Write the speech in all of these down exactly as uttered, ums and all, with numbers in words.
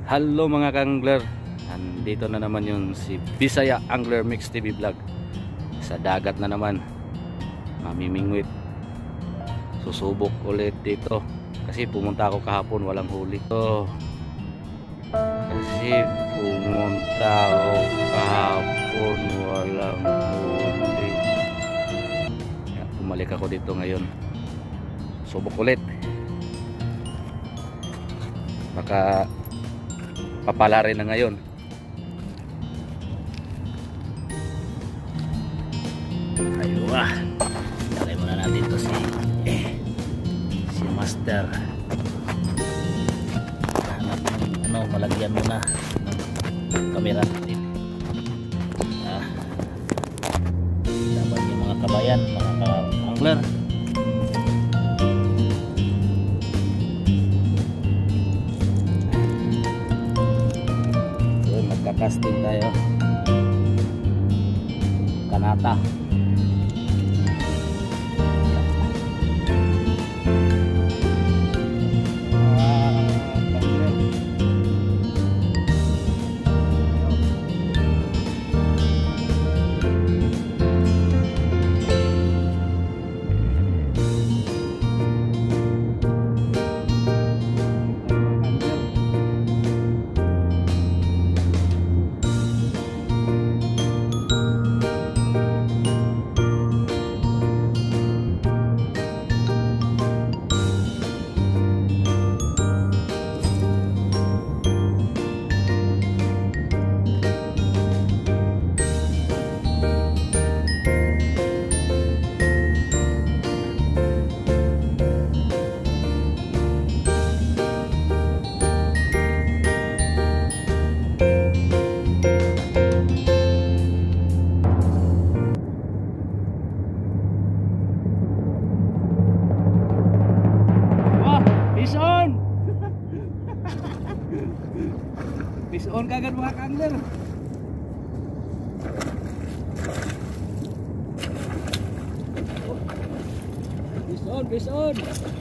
Hello mga ka-angler, andito na naman yung si Bisaya Angler Mix T V Vlog. Sa dagat na naman, mamimingwit. Susubok ulit dito kasi pumunta ako kahapon, walang huli. So, kasi pumunta ako kahapon, walang huli. Kaya bumalik ako dito ngayon. Subok ulit. Baka papala rin na ngayon. Ayun ah, lagay muna natin ito si eh, si Master. Hanap ng ano, malagyan muna ng kamera natin. Ah, dapat yung mga kabayan, mga ka-angler, casting tayo kanata. Fish on kagad mga ka-angler. Fish on, fish on.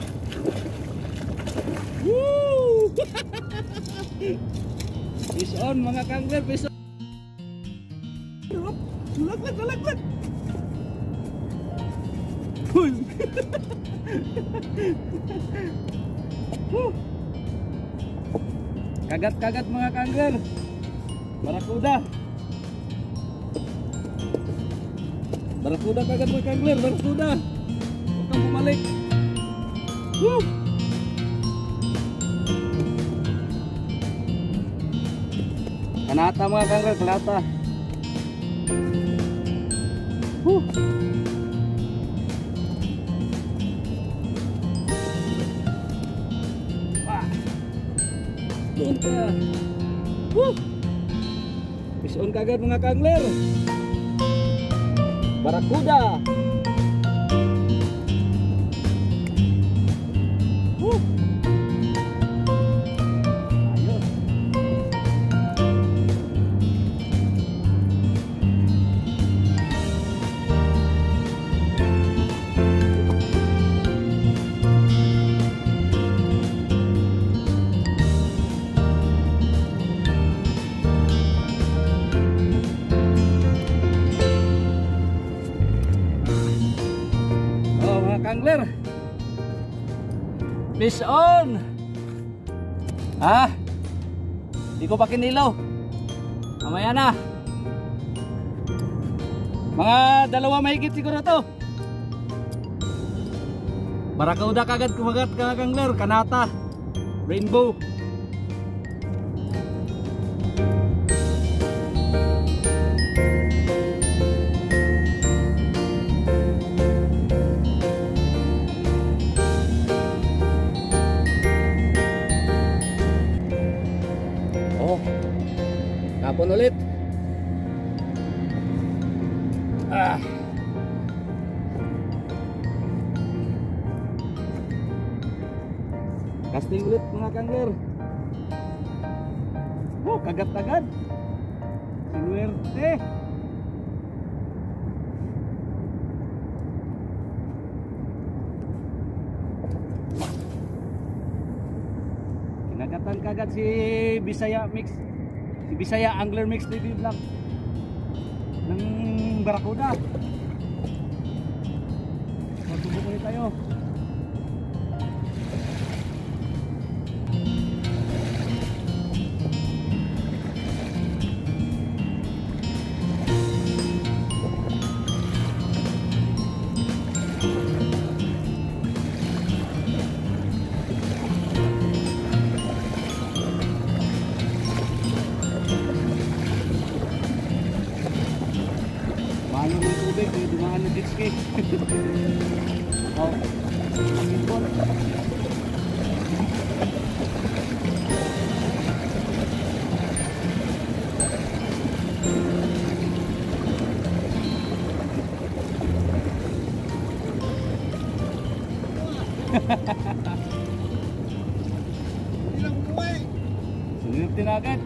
Woo! Fish on mga ka-angler, fish on. Laglag, laglag. Huy. Woo! Kagat-kagat mga ka-angler. Barakuda. Barakuda kagat mga ka-angler, barakuda. Huwag kang bumalik. Woo! Kanata mga ka-angler, kanata. Woo! Doon ka. Woo! Fish on kagad mga ka-angler. Barakuda. Woo! Ayos. Angler, fish on. Ah, di ko pa kinilaw. Mamaya na. Mga dalawa mahigit siguro to. Barakuda kagad kumagat ka angler, kanata, rainbow. Kapon ulit. Ah. Casting ulit mga ka-angler. Oh, kagat-kagat. Sinuwerte. Kinagatan ka nakagat si Bisaya Mix, si Bisaya Angler Mix T V Vlog ng Barracuda. Magsubok ulit tayo. Paano ng tubig, eh, dumaan ng jet ski. Oh, swimming pool. Sunod tinagat.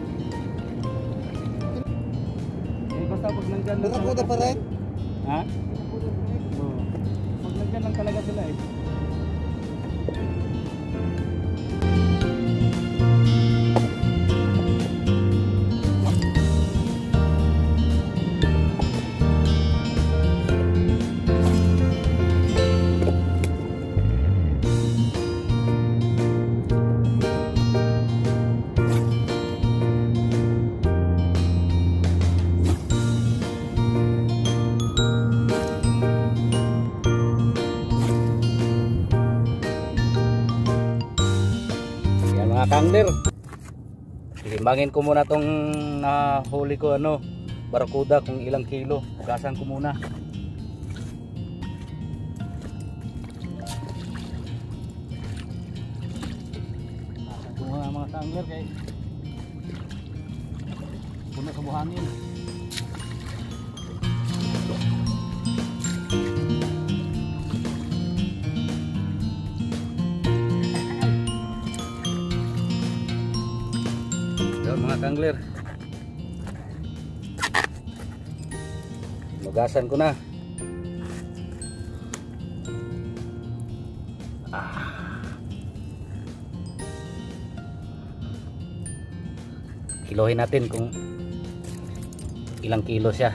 Eh basta pag nandyan lang Barracuda pa rin? ha? Oo. Pag nandyan lang talaga sila eh. Mga kangler, timbangin ko muna tong nahuli ko ano, Barracuda kung ilang kilo. Hugasan ko muna. Hugasan ko muna mga kangler kay puno sa buhangin. Mga kangler, lugasan ko na. Ah. Kilohin natin kung ilang kilo siya.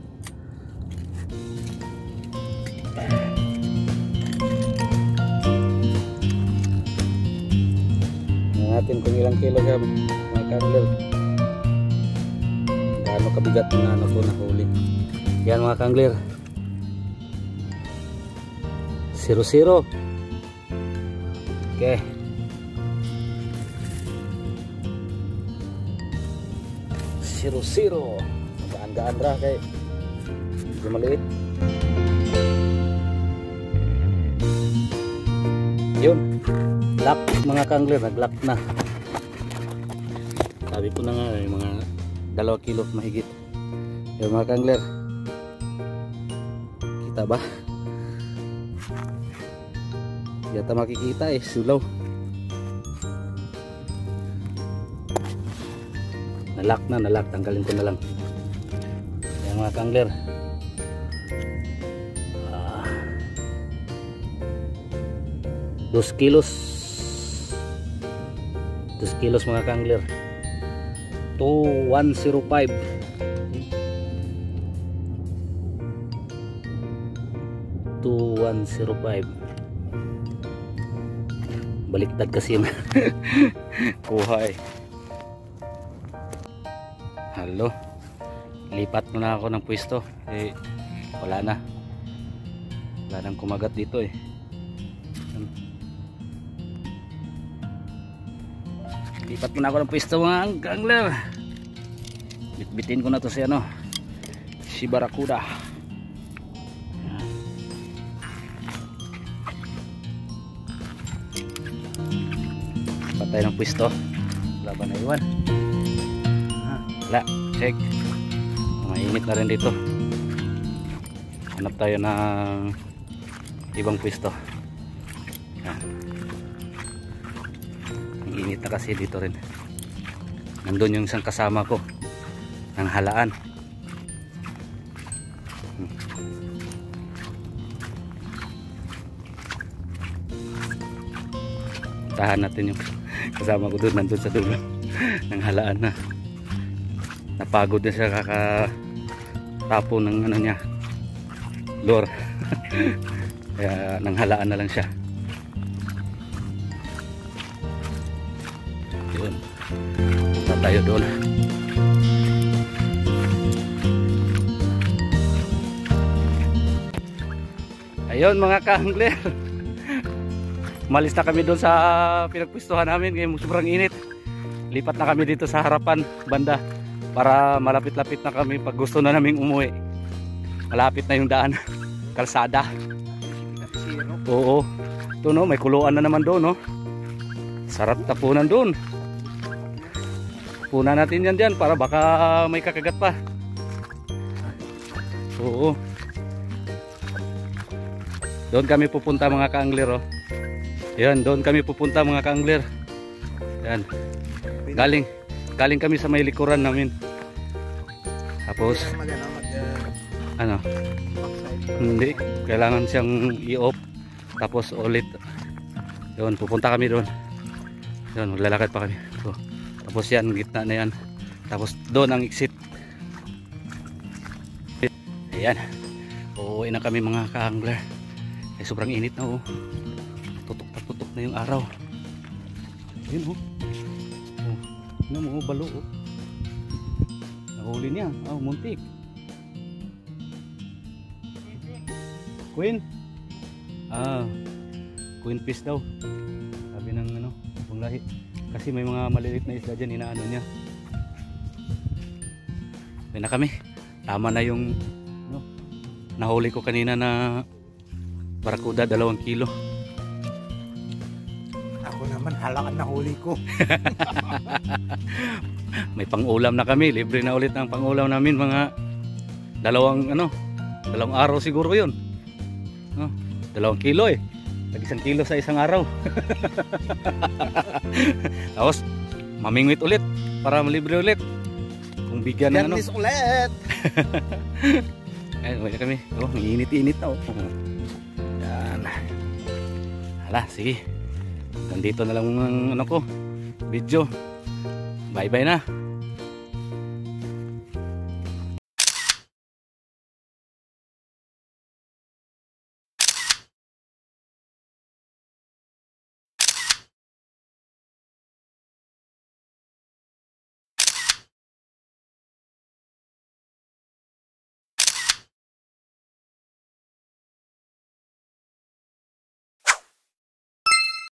Tingnan natin kung ilang kilo siya. Kangler, gaano kabigat ng ano ko nahuli. Yan mga kangler, zero zero. Okay, zero zero. Gaan-gaan ra kay medyo maliit. Yun, lock mga kangler, nag-lock na. Sabi ko na nga eh, mga dalawa kilo mahigit. Yung mga kangler, kita ba? Yata makikita eh, sulaw. Nalak na, nalak, tanggalin ko na lang. Yung mga kangler, ah, dos kilos, dos kilos mga kangler. two one zero five. two one zero five. Baliktad kasi yung kuha eh. Halo. Lipat muna ako ng pwesto. Eh wala na. Wala nang kumagat dito eh. Lipat muna ako ng pwesto mga kangler. Bitbitin ko na to si ano, si Barracuda. Patay ng pwesto. Wala ba na iwan? Wala, check. Mainit na rin dito. Hanap tayo ng ibang pwesto. Init na kasi dito rin. Nandun yung isang kasama ko ng halaan. hmm. Tahan natin yung Kasama ko doon, nandun sa dulo ng halaan na. Napagod na siya kakatapo ng ano niya, lure. Kaya nanghalaan na lang siya. Yun, punta tayo doon. Ayun mga ka-angler, malis na kami doon sa pinagpwestuhan namin kaya sobrang init. Lipat na kami dito sa harapan banda para malapit-lapit na kami pag gusto na naming umuwi. Malapit na yung daan, kalsada. Oo, ito no, may kuluan na naman doon no. Sarap tapunan doon. Punan natin yan dyan para baka may kakagat pa. Oo, doon kami pupunta mga ka-angler oh. Yan, doon kami pupunta mga ka-angler. Yan. Galing galing kami sa may likuran namin. Tapos ano? Hindi, kailangan siyang i-off. Tapos ulit. Doon pupunta kami doon. Doon maglalakad pa kami. So, tapos yan, gitna na yan. Tapos doon ang exit. Ayan. Uuwi na kami mga ka-angler. Eh, sobrang init na oh. Tutok na tutok na yung araw. Ayun oh. Oh, ano mo, balo oh. Nahuli niya. Oh, muntik. Queen? Ah, queen fish daw. Sabi ng ano, ibang lahi. Kasi may mga maliliit na isda dyan, inaano niya. Ayun na kami. Tama na yung ano, nahuli ko kanina na barakuda, dalawang kilo. Ako naman, halakan na huli ko. May pang-ulam na kami. Libre na ulit ang pang-ulam namin. Mga dalawang ano, dalawang araw siguro yun. No, dalawang kilo eh. Tag isang kilo sa isang araw. Tapos, mamingwit ulit para malibre ulit. Kung bigyan ng ano. Yan ulit. Ayun, wala kami. Oh, init-init na oh. Hala, sige. Nandito na lang ang ano ko, video. Bye bye na.